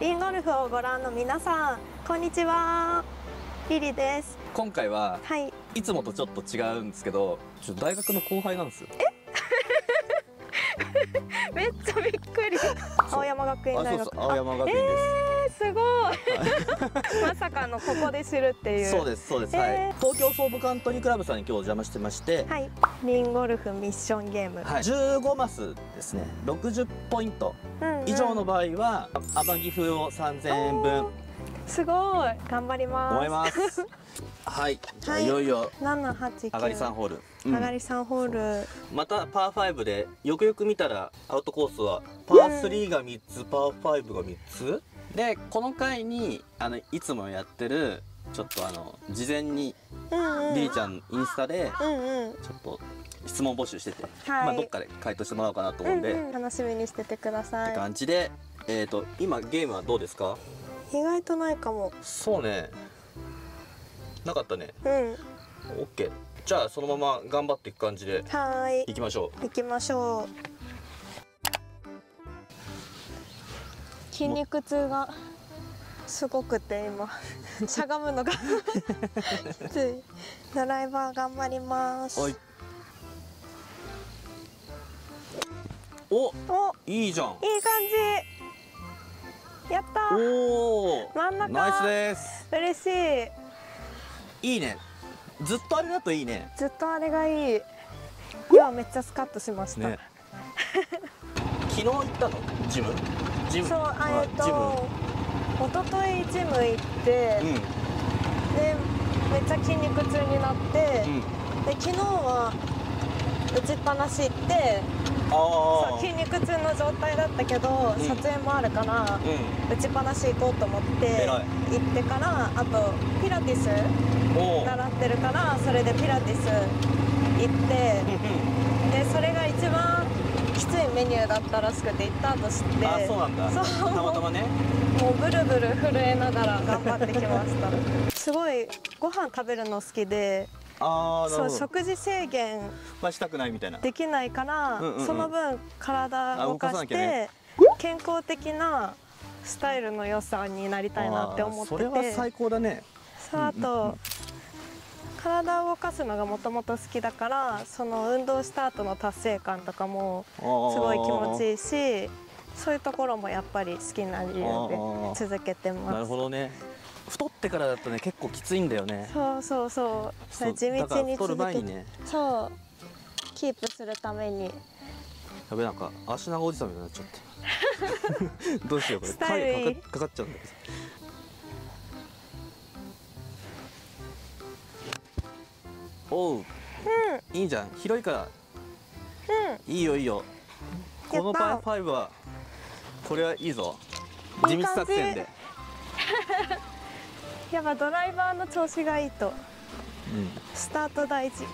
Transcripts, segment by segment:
リンゴルフをご覧の皆さん、こんにちは。リリです。 今回は、 はい、 いつもとちょっと違うんですけど、大学の後輩なんですよ。 めっちゃびっくり。青山学院大学。 そうそう、青山学院です。 すごい。まさかのここで知るっていう。 そうです、そうです。はい。東京総武カントリークラブさんに今日お邪魔してまして。 はい。リンゴルフミッションゲーム。 はい。15マスですね。60ポイント以上の場合は、天城風を3000円分。 すごい。頑張ります。 思います。はい。いよいよ。 7、8、9。 上がり3ホール。 上がり3ホール。 またパー5でよくよく見たらアウトコースはパー3が3つ、パー5が3つで、この回にいつもやってるちょっと事前にリリちゃんインスタでちょっと質問募集してて、まあどっかで回答してもらおうかなと思うんで、 楽しみにしててくださいって感じで、今ゲームはどうですか？ 意外とないかも。 そうね、なかったね。 オッケー。じゃあそのまま頑張っていく感じでいきましょう。 行きましょう。筋肉痛がすごくて今しゃがむのがきつい。ドライバー頑張ります。 はい。お、いいじゃん。 いい感じ。やった。 おお。 真ん中。 ナイスです。 嬉しい。 いいね。ずっとあれだといいね。 ずっとあれがいい。今めっちゃスカッとしました。ね、 昨日行ったの？ジム？ そう、一昨日ジム行って、でめっちゃ筋肉痛になって、で昨日は打ちっぱなし行って、そう筋肉痛の状態だったけど、撮影もあるから、打ちっぱなし行こうと思って行ってから、あとピラティス習ってるから、それでピラティス行って、でそれが一番きついメニューだったらしくて、行った後知って。 あ、そうなんだ。 そう、 たまたまね。 もうブルブル震えながら頑張ってきました。すごいご飯食べるの好きで、そう食事制限はしたくないみたいな。 できないから、その分体動かして健康的なスタイルの良さになりたいなって思ってて。 それは最高だね。 そう、あと体を動かすのがもともと好きだから、その運動した後の達成感とかもすごい気持ちいいし、そういうところもやっぱり好きな理由で続けてます。 なるほどね。太ってからだとね、結構きついんだよね。 そう地道に続けて、 ね、 そうキープするために。 やべ、なんか足長おじさんみたいになっちゃったどうしよう、これ貝かかっちゃうんだけど。おう、いいじゃん、広いから。いいよいいよ。このパー5はこれはいいぞ。地道作戦で。 やっぱドライバーの調子がいいと、スタート大事。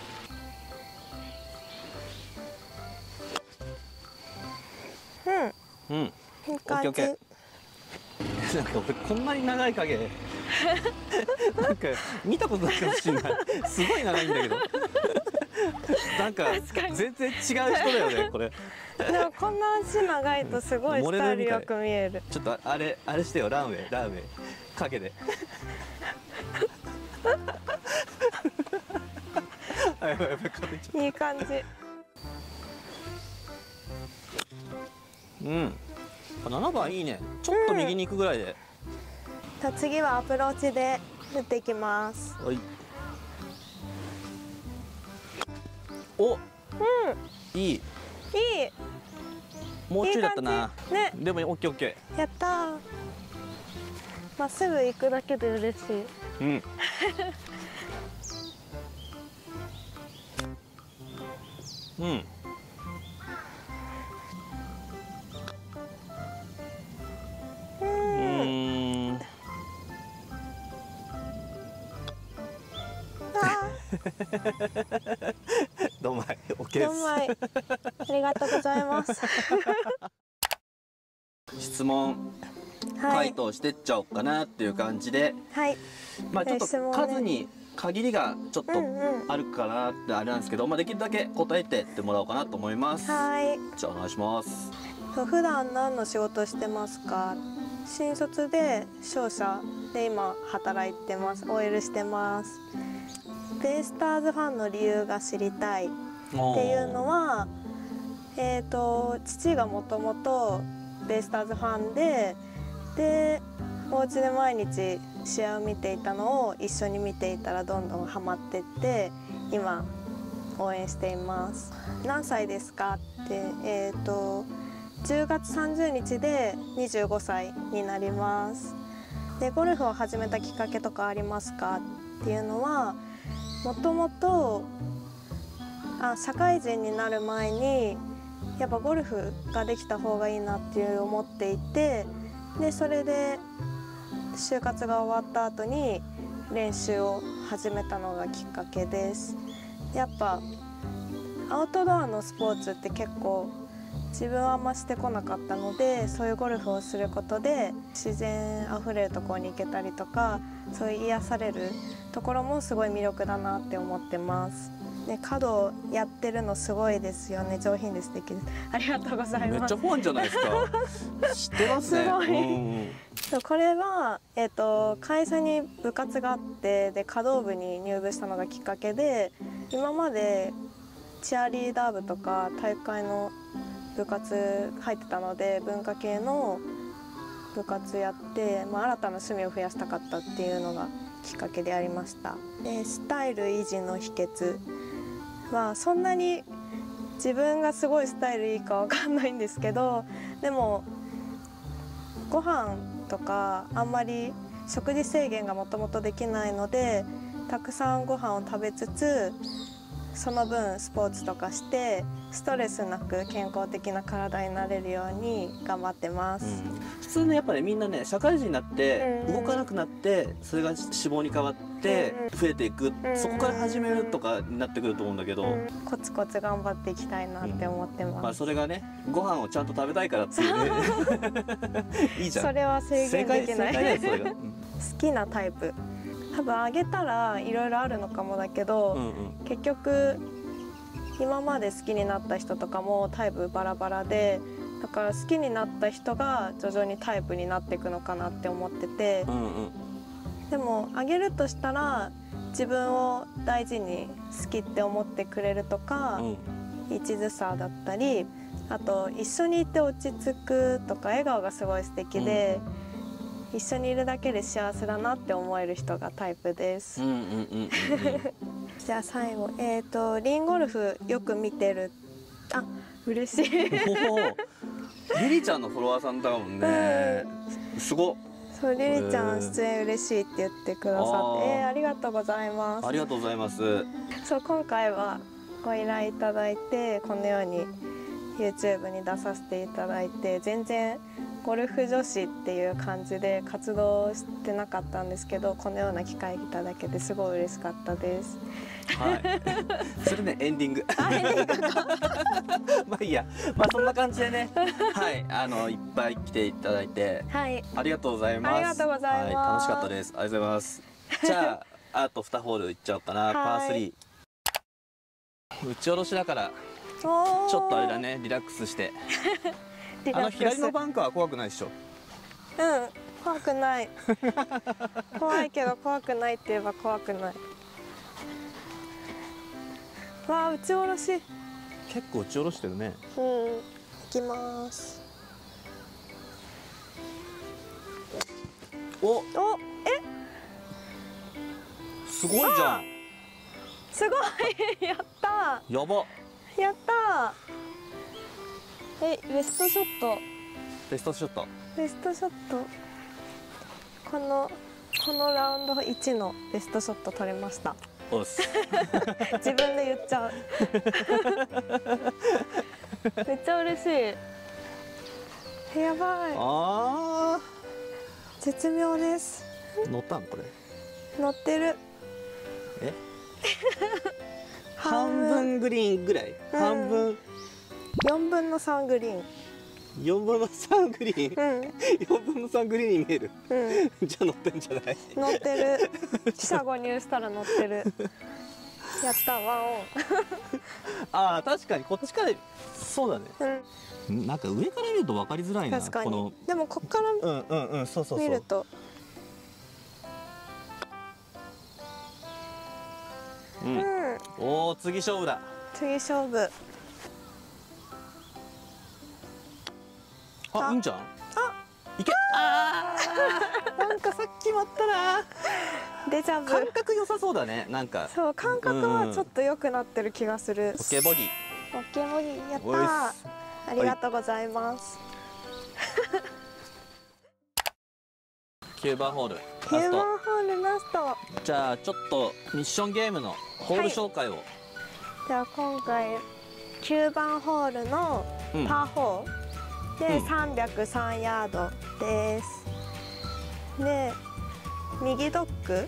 いい感じ。 なんか俺こんなに長い影なんか見たことないかもしれない。すごい長いんだけどなんか全然違う人だよねこれ。 でもこんな足長いとすごいスタイルよく見える。 ちょっとあれしてよ、ランウェイ影でいい感じ。 7番いいね。ちょっと右に行くぐらいで。 じゃあ次はアプローチで打っていきます。 はい。お、いい。もうちょいだったな。ね。でもオッケーオッケー。やったー。まっすぐ行くだけで嬉しい。 どんまい、オッケーです。 どんまい。ありがとうございます。 質問回答してっちゃおうかなっていう感じで、まあちょっと数に限りがちょっとあるかなってあれなんですけど、まあできるだけ答えてってもらおうかなと思います。じゃあお願いします。 普段何の仕事してますか？ 新卒で商社で今働いてます。 OL してます。ベイスターズファンの理由が知りたいっていうのは、父がもともとベイスターズファンでお家で毎日試合を見ていたのを一緒に見ていたらどんどんハマってって今応援しています。何歳ですかって、10月30日で25歳になります。でゴルフを始めたきっかけとかありますかっていうのは、もともと社会人になる前にやっぱゴルフができた方がいいなって思っていて、でそれで就活が終わった後に練習を始めたのがきっかけです。やっぱアウトドアのスポーツって結構自分はあんましてこなかったので、そういうゴルフをすることで自然あふれるところに行けたりとか、そういう癒されるところもすごい魅力だなって思ってます。で角やってるのすごいですよね。上品で素敵です。ありがとうございます。 めっちゃファンじゃないですか。知ってますね。 すごい。これは、会社に部活があって、で華道部に入部したのがきっかけで、今までチアリーダー部とか体育会の部活入ってたので、文化系の部活やって、新たな趣味を増やしたかったっていうのがきっかけでありました。でスタイル維持の秘訣はそんなに自分がすごいスタイルいいかわかんないんですけど、でもご飯とかあんまり食事制限がもともとできないので、たくさんご飯を食べつつその分スポーツとかしてストレスなく健康的な体になれるように頑張ってます。 普通ねやっぱりみんなね社会人になって動かなくなってそれが脂肪に変わって増えていく、そこから始めるとかになってくると思うんだけど、 コツコツ頑張っていきたいなって思ってます。 それがねご飯をちゃんと食べたいからっていうねいいじゃん。 それは制限できない。 正解だよそれが。 好きなタイプ多分あげたらいろいろあるのかもだけど、結局今まで好きになった人とかもタイプバラバラで、だから好きになった人が徐々にタイプになっていくのかなって思ってて、でもあげるとしたら自分を大事に好きって思ってくれるとか、一途さだったり、あと一緒にいて落ち着くとか笑顔がすごい素敵で、一緒にいるだけで幸せだなって思える人がタイプです。じゃあ最後、リンゴルフよく見てる。あ、嬉しい。 リリちゃんのフォロワーさんだもんね。すごっ。 そう、リリちゃん出演嬉しいって言ってくださって、ありがとうございます。 ありがとうございます。 そう、今回はご依頼いただいてこのように YouTube に出させていただいて、全然ゴルフ女子っていう感じで活動してなかったんですけど、このような機会いただけてすごい嬉しかったです。 はい。それねエンディング。まあいいや。そんな感じでね。はい。いっぱい来ていただいて。 はい。 ありがとうございます。 ありがとうございます。 楽しかったです。ありがとうございます。じゃああと2ホールいっちゃおうかな。パー3。打ち下ろしだからちょっとあれだね、リラックスして。左のバンカーは怖くないでしょ。 怖くない。怖いけど怖くないって言えば怖くない。わあ、打ち下ろし。 結構打ち下ろしてるね。 行きます。 すごいじゃん。 すごい。やったー。やば。 やったー。ベストショット。 ベストショット。 ベストショット。このラウンド1のベストショット取れました。自分で言っちゃう。めっちゃ嬉しい。やばい。絶妙です。 乗ったんこれ。 乗ってる。 半分グリーンぐらい。半分。 4分の3グリーン。 4分の3グリーン。4分の3グリーンに見える。じゃあ乗ってんじゃない。 乗ってる。四捨五入したら乗ってる。 やったワンオン。 ああ確かにこっちからそうだね。なんか上から見ると分かりづらいな。 確かに。 このでもこっからそうそうそう。 見ると。 おお次勝負だ。 次勝負。 あいいんじゃん。いけ。なんかさっき決まったな。 デジャブ。 感覚良さそうだね。なんかそう感覚はちょっと良くなってる気がする。 オッケーボギー。 オッケーボギーやったー。ありがとうございます。 9番ホール。 9番ホールラスト。 じゃあちょっとミッションゲームのホール紹介を。 じゃあ今回9番ホールのパー4で303ヤードです。で右ドッグ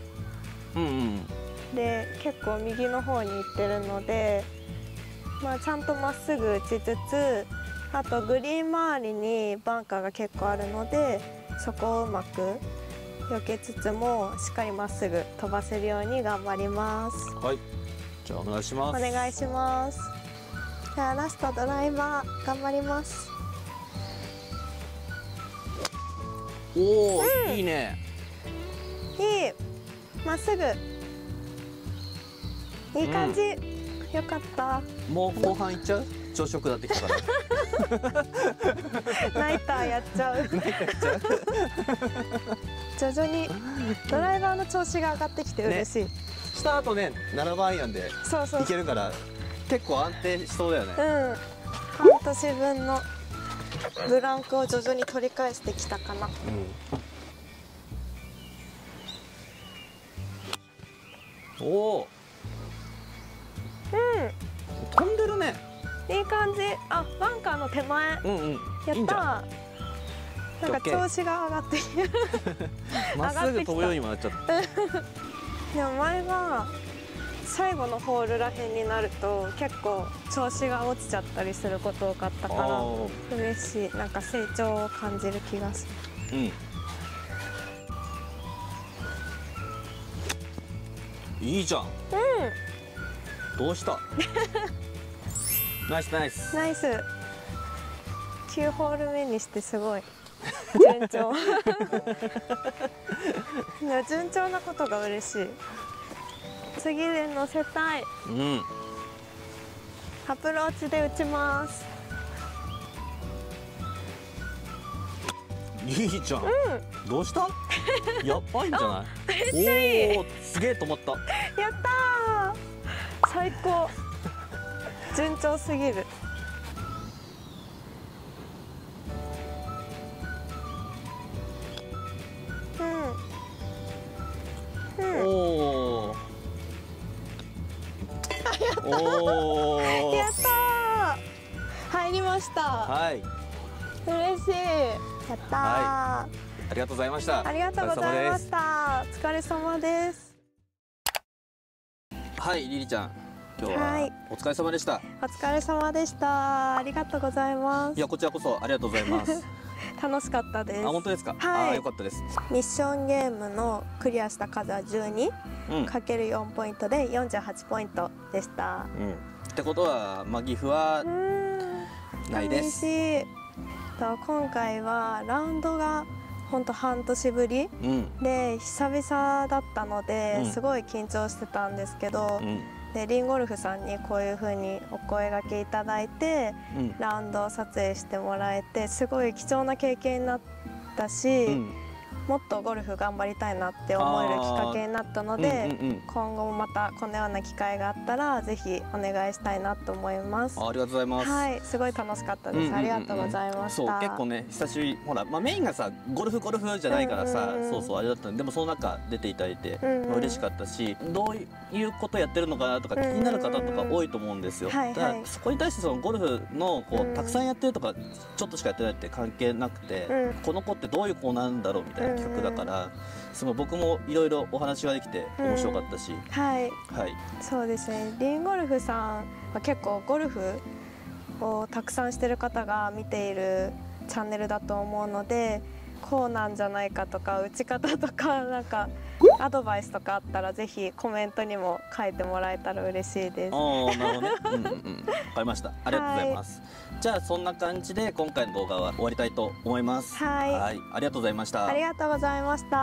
で結構右の方に行ってるので、まあ、ちゃんとまっすぐ打ちつつ、あとグリーン周りにバンカーが結構あるのでそこをうまく避けつつもしっかりまっすぐ飛ばせるように頑張ります。 はい、じゃあお願いします。 お願いします。じゃあラストドライバー頑張ります。 おお、いいね。 いい、まっすぐいい感じ、よかった。 もう後半いっちゃう？朝食だってきたからナイターやっちゃう徐々にドライバーの調子が上がってきて嬉しい、 スタートね7番アイアンでそういけるから結構安定しそうだよね。 半年分のブランクを徐々に取り返してきたかな。 おお、飛んでるね。 いい感じ。あ、バンカーの手前、やったー。なんか調子が上がってきてまっすぐ飛ぶようにもなっちゃったでも前は最後のホールらへんになると結構調子が落ちちゃったりすること多かったから嬉しい。なんか成長を感じる気がする。 いいじゃん。どうしたナイスナイスナイス。9ホール目にしてすごい順調順調なことが嬉しい。次で乗せたい。アプローチで打ちます。 いいじゃん、どうしたやばいんじゃないおお、すげえ止まった。 やったー、最高順調すぎる。 おおやったー、入りました。 はい、 嬉しい。やったー、 ありがとうございました。 ありがとうございました。お疲れ様です。 はい、リリちゃん、今日はお疲れ様でした。 お疲れ様でした。ありがとうございます。 いや、こちらこそありがとうございます楽しかったです。 あ、本当ですか。 はい、 よかったです。 ミッションゲームのクリアした数は12、かける4ポイントで48ポイントでした。 ってことは、まあ、岐阜はないです。 今回はラウンドが本当半年ぶり、で久々だったので、すごい緊張してたんですけど、でリンゴルフさんにこういう風にお声掛けいただいて、ラウンドを撮影してもらえてすごい貴重な経験になったし、もっとゴルフ頑張りたいなって思えるきっかけになったので、今後もまたこのような機会があったらぜひお願いしたいなと思います。 ありがとうございます。 はい、すごい楽しかったです。ありがとうございました。 そう、結構ね、久しぶり、ほら、まあ、メインがさ、ゴルフじゃないからさ、あれだったんで、でもその中出ていただいて嬉しかったし、どういうことやってるのかなとか気になる方とか多いと思うんですよ。だからそこに対してそのゴルフのこうたくさんやってるとかちょっとしかやってないって関係なくて、この子ってどういう子なんだろうみたいな企画だから、すごい僕もいろいろお話ができて面白かったし、そうですね。リンゴルフさんは結構ゴルフをたくさんしてる方が見ているチャンネルだと思うので、こうなんじゃないかとか打ち方とかなんかアドバイスとかあったらぜひコメントにも書いてもらえたら嬉しいです。 おー、なるほどね。わかりました。ありがとうございます。じゃあそんな感じで今回の動画は終わりたいと思います。 はい、 ありがとうございました。 ありがとうございました。